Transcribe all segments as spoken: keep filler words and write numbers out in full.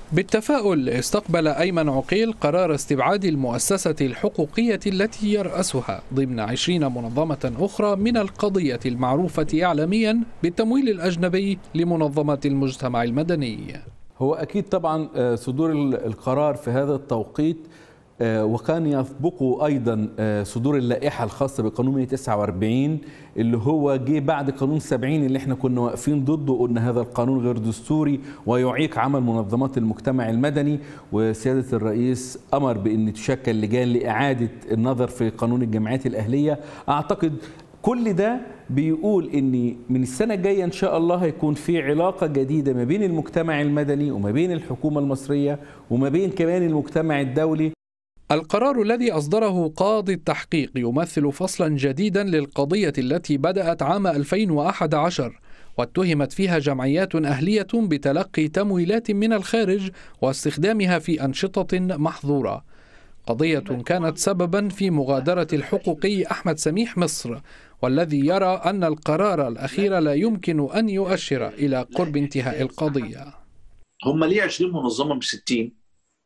بالتفاؤل استقبل أيمن عقيل قرار استبعاد المؤسسة الحقوقية التي يرأسها ضمن عشرين منظمة أخرى من القضية المعروفة إعلاميا بالتمويل الأجنبي لمنظمات المجتمع المدني. هو أكيد طبعا صدور القرار في هذا التوقيت وكان يسبقه أيضا صدور اللائحة الخاصة بقانون مئة وتسعة وأربعين اللي هو جه بعد قانون سبعين اللي احنا كنا واقفين ضده وقلنا هذا القانون غير دستوري ويعيق عمل منظمات المجتمع المدني، وسيادة الرئيس أمر بأن تشكل لجان لإعادة النظر في قانون الجمعيات الأهلية. أعتقد كل ده بيقول ان من السنة الجاية ان شاء الله هيكون في علاقة جديدة ما بين المجتمع المدني وما بين الحكومة المصرية وما بين كمان المجتمع الدولي. القرار الذي أصدره قاضي التحقيق يمثل فصلا جديدا للقضية التي بدأت عام ألفين وأحد عشر واتهمت فيها جمعيات أهلية بتلقي تمويلات من الخارج واستخدامها في أنشطة محظورة. قضية كانت سببا في مغادرة الحقوقي أحمد سميح مصر، والذي يرى أن القرار الأخير لا يمكن أن يؤشر إلى قرب انتهاء القضية. هم ليه عشرين منظمة مش ستين؟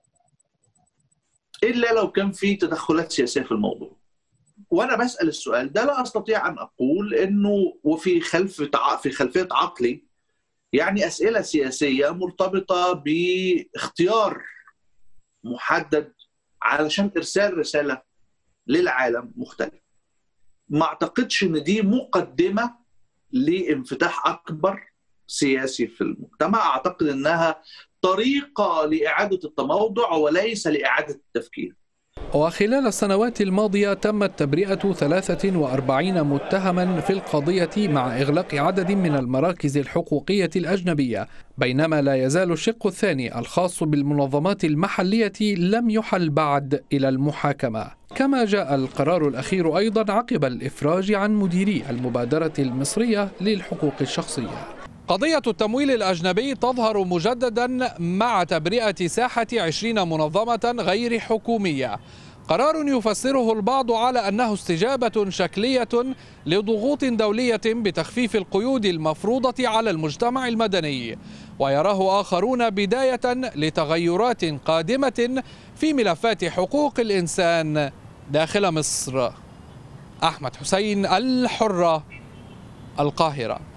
إلا لو كان في تدخلات سياسية في الموضوع. وأنا بسأل السؤال ده لا أستطيع أن أقول إنه وفي خلف في خلفية عقلي يعني أسئلة سياسية مرتبطة باختيار محدد علشان إرسال رسالة للعالم مختلف. ما أعتقدش إن دي مقدمة لانفتاح أكبر سياسي في المجتمع، أعتقد إنها طريقة لإعادة التموضع وليس لإعادة التفكير. وخلال السنوات الماضية تمت تبرئة ثلاثة وأربعين متهما في القضية مع إغلاق عدد من المراكز الحقوقية الأجنبية، بينما لا يزال الشق الثاني الخاص بالمنظمات المحلية لم يحل بعد إلى المحاكمة. كما جاء القرار الأخير أيضا عقب الإفراج عن مديري المبادرة المصرية للحقوق الشخصية. قضية التمويل الأجنبي تظهر مجددا مع تبرئة ساحة عشرين منظمة غير حكومية، قرار يفسره البعض على أنه استجابة شكلية لضغوط دولية بتخفيف القيود المفروضة على المجتمع المدني، ويراه آخرون بداية لتغيرات قادمة في ملفات حقوق الإنسان داخل مصر. أحمد حسين، الحرة، القاهرة.